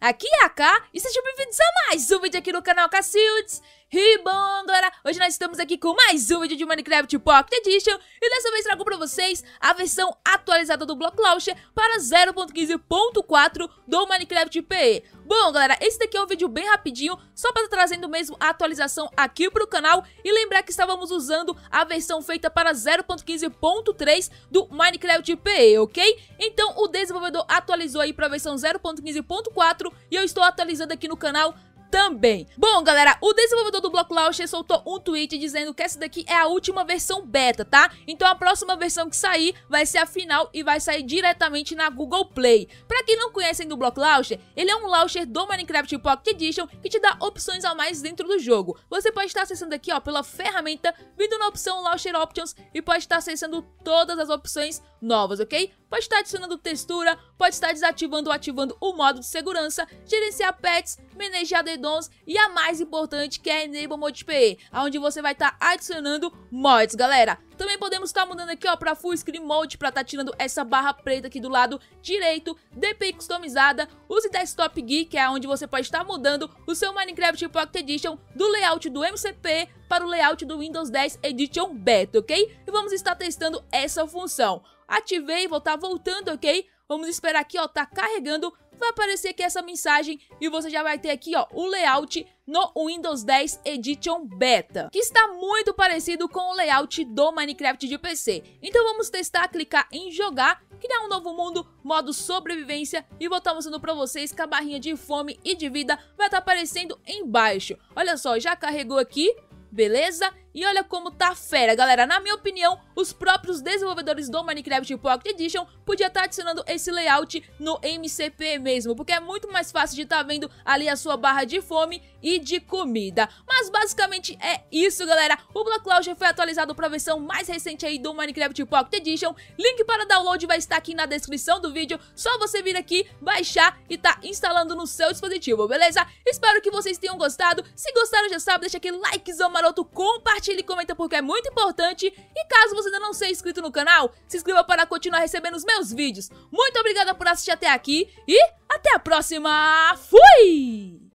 aqui é a K e sejam bem-vindos a mais um vídeo aqui no canal Cacildes. E bom, galera, hoje nós estamos aqui com mais um vídeo de Minecraft Pocket Edition e dessa vez trago pra vocês a versão atualizada do Block Launcher para 0.15.4 do Minecraft PE. Bom, galera, esse daqui é um vídeo bem rapidinho, só para trazendo mesmo a atualização aqui pro canal e lembrar que estávamos usando a versão feita para 0.15.3 do Minecraft PE, ok? Então o desenvolvedor atualizou aí para a versão 0.15.4 e eu estou atualizando aqui no canal também. Bom, galera, o desenvolvedor do Block Launcher soltou um tweet dizendo que essa daqui é a última versão beta, tá? Então a próxima versão que sair vai ser a final e vai sair diretamente na Google Play. Pra quem não conhece ainda o Block Launcher, ele é um launcher do Minecraft Pocket Edition que te dá opções a mais dentro do jogo. Você pode estar acessando aqui, ó, pela ferramenta, vindo na opção Launcher Options e pode estar acessando todas as opções novas, ok? Pode estar adicionando textura, pode estar desativando ou ativando o modo de segurança, gerenciar pets, manejar addons e a mais importante que é a Enable Mode PE, onde você vai estar adicionando mods, galera. Também podemos estar mudando aqui, ó, para Full Screen Mode, para estar tirando essa barra preta aqui do lado direito, DPI customizada, use Desktop Guide, que é onde você pode estar mudando o seu Minecraft Pocket Edition do layout do MCP para o layout do Windows 10 Edition Beta, ok? E vamos estar testando essa função. Ativei, vou estar voltando, ok? Vamos esperar aqui, ó, tá carregando, vai aparecer aqui essa mensagem e você já vai ter aqui, ó, o layout no Windows 10 Edition Beta, que está muito parecido com o layout do Minecraft de PC. Então vamos testar, clicar em jogar, criar um novo mundo, modo sobrevivência e vou estar mostrando pra vocês que a barrinha de fome e de vida vai estar aparecendo embaixo. Olha só, já carregou aqui. Beleza? E olha como tá fera, galera. Na minha opinião, os próprios desenvolvedores do Minecraft Pocket Edition podiam estar adicionando esse layout no MCP mesmo, porque é muito mais fácil de estar vendo ali a sua barra de fome e de comida. Mas basicamente é isso, galera. O Block Launcher foi atualizado para a versão mais recente aí do Minecraft Pocket Edition. Link para download vai estar aqui na descrição do vídeo. Só você vir aqui, baixar e tá instalando no seu dispositivo, beleza? Espero que vocês tenham gostado. Se gostaram, já sabe, deixa aquele likezão maroto, compartilha e comenta porque é muito importante. E caso você ainda não seja inscrito no canal, se inscreva para continuar recebendo os meus vídeos. Muito obrigada por assistir até aqui e até a próxima. Fui!